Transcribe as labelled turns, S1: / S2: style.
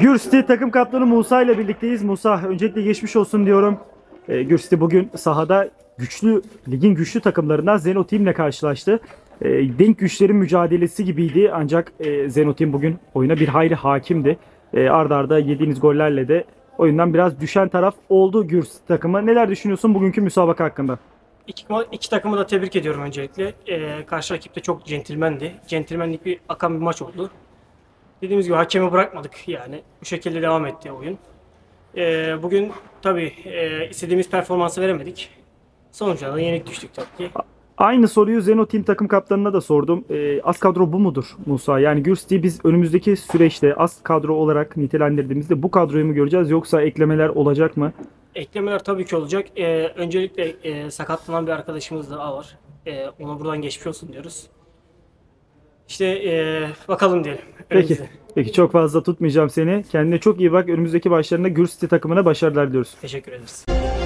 S1: Gürsty takım kaptanı Musa ile birlikteyiz. Musa, öncelikle geçmiş olsun diyorum. Gürsty bugün sahada ligin güçlü takımlarından Zeno Team ile karşılaştı. Denk güçlerin mücadelesi gibiydi ancak Zeno Team bugün oyuna bir hayli hakimdi. Arda arda yediğiniz gollerle de oyundan biraz düşen taraf oldu Gürsty takımı. Neler düşünüyorsun bugünkü müsabaka hakkında?
S2: İki takımı da tebrik ediyorum öncelikle. Karşı rakip de çok centilmendi. Centilmenlik bir akan bir maç oldu. Dediğimiz gibi hakemi bırakmadık yani. Bu şekilde devam etti oyun. Bugün tabii istediğimiz performansı veremedik. Sonuçta da yenik düştük tabii ki.
S1: Aynı soruyu Zeno Team takım kaptanına da sordum. Az kadro bu mudur Musa? Yani Gürsty biz önümüzdeki süreçte az kadro olarak nitelendirdiğimizde bu kadroyu mu göreceğiz yoksa eklemeler olacak mı?
S2: Eklemeler tabii ki olacak. Öncelikle sakatlanan bir arkadaşımız daha var. Ona buradan geçmiş olsun diyoruz. İşte bakalım diyelim.
S1: Peki.
S2: Önümüzde.
S1: Peki, çok fazla tutmayacağım seni. Kendine çok iyi bak. Önümüzdeki başlarında Gürsty takımına başarılar diliyoruz.
S2: Teşekkür ederiz.